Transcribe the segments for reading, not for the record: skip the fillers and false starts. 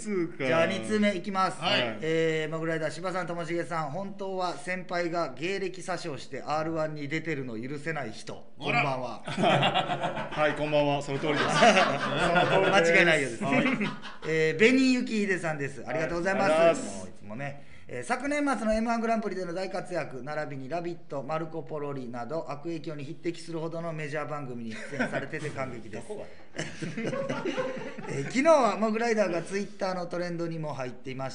通か。 じゃあ2通目いきます。 はいモグライダー柴さんともしげさん、本当は先輩が芸歴詐称して R1 に出てるの許せない人、こんばんは。 はい、こんばんは。その通りです。 間違いないようです。 はい紅幸秀さんです。ありがとうございます。 はいありがとうございますもういつもね。昨年末の M1 グランプリでの大活躍並びに「ラビット!」「マルコ・ポロリ」など悪影響に匹敵するほどのメジャー番組に出演されてて感激です昨日はモグライダーがツイッターのトレンドにも入っていました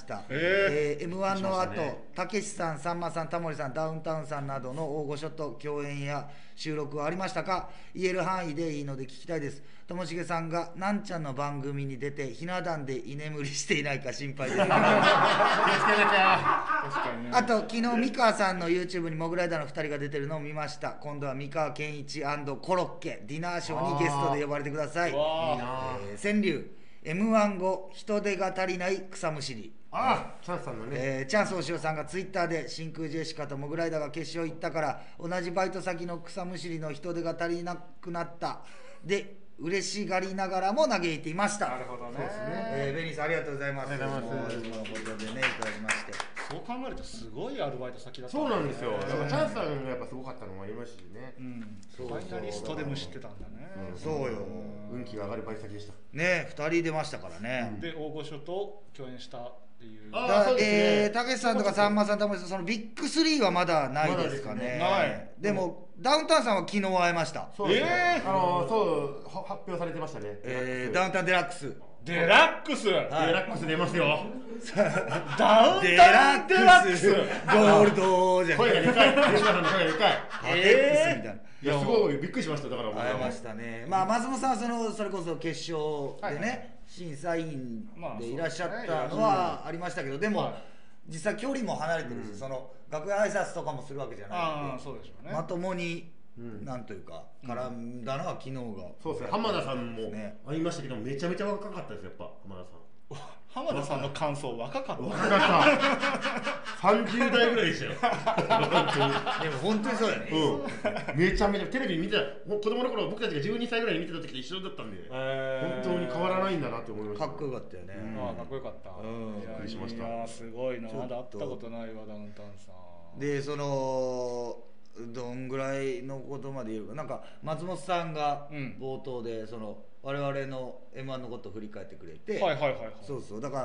、M1 の後たけしさん、さんまさん、タモリさん、ダウンタウンさんなどの大御所と共演や収録はありましたか？言える範囲でいいので聞きたいです。ともしげさんがなんちゃんの番組に出てひな壇で居眠りしていないか心配です。 気をつけなきゃ。 確かにね。 あと昨日美川さんの YouTube にモグライダーの2人が出てるのを見ました。今度は美川憲一コロッケディナーショーにゲストで呼ばれてください。 わ川柳 M1 後人手が足りない草むしり。 ああ、チャンスさんのね。 チャンス大塩さんがツイッターで真空ジェシカとモグライダーが決勝行ったから同じバイト先の草むしりの人手が足りなくなったで嬉しがりながらも嘆いていました。 なるほどね。 ベニーさんありがとうございます。 ありがとうございますもういつものことでねいただきまして。 そう考えるとすごいアルバイト先だった。 そうなんですよ。だからチャンスさんがやっぱすごかったのもありますしね。 うん。 そうファイナリストでも知ってたんだね。 そうよ。 運気が上がるバイト先でした。 ね2人出ましたからね。 で大御所と共演したっていう。 だあそうですねたけしさんとかさんまさん、タモリさん、そのビッグ3はまだないですかね。 まだですねでもダウンタウンさんは昨日会えました。 そうですね。 そう発表されてましたね。 ダウンタウンデラックス。 デラックス。 デラックス出ますよ。 ダウンタウンデラックス。 ゴールドじゃん。 声がでかい。吉田さんの声がでかい。 アテックスみたいな。 いやすごいびっくりしました。だから会えましたね。まあ松本さんはそれこそ決勝でね、 はいはい審査員まあでいらっしゃったのはありましたけど、でも、 はい実際距離も離れてるし、その楽屋挨拶とかもするわけじゃないああんで、 そうでしょうね。 まともに、なんというか絡んだのは昨日が。 そうですね。浜田さんもね会いましたけどめちゃめちゃ若かったですやっぱ浜田さん。 浜田さんの感想若かった。 若かった。30代ぐらいでしたよ。 でも本当にそうだよね。 うん。めちゃめちゃテレビ見てた。もう子供の頃僕たちが12歳ぐらいに見てた時と一緒だったんで、本当に変わらないんだなって思いました。 かっこよかったよね。 ああかっこよかった。 うんいやびっくりしましたいやすごいな。 ちょっとまだ会ったことないわダウンタウンさん。 でそのどんぐらいのことまで言えるか、なんか松本さんがうん冒頭でその我々の M1 のことを振り返ってくれて、 はいはいはいはい。 そうそうだから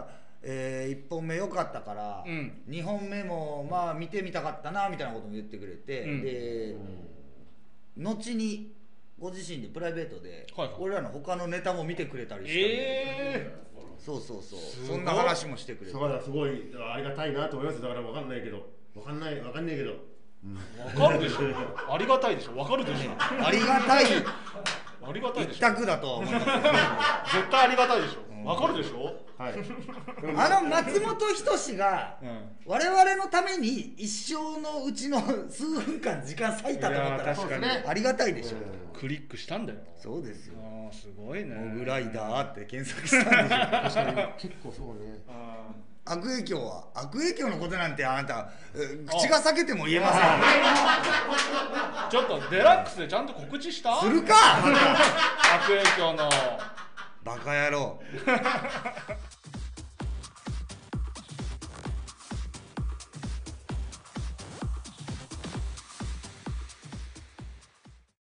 、1本目良かったから、 うん 2本目もまあ見てみたかったなみたいなことも言ってくれて、 うんで、後にご自身でプライベートで、 はいはい俺らの他のネタも見てくれたりして、そうそうそうごいそんな話もしてくれて、 そうだすごいありがたいなと思います。だからわかんないけどわかんないけど。 わかるでしょ。ありがたいでしょ。わかるでしょ。 ありがたいありがたいで一しょ。 択だとは思いますけど絶対ありがたいでしょ。わかるでしょ。 はい。 松本人志がうん。 我々のために一生のうちの数分間時間割いたと思ったいやら確かにありがたいでしょ。 クリックしたんだよ。 そうですよ。 ああすごいね。 モグライダーって検索したんでしょ。 確かに結構そうね。 あ悪影響のことなんてあなた口が裂けても言えません。 ーちょっとデラックスでちゃんと告知した？ するか悪影響の。 バカ野郎。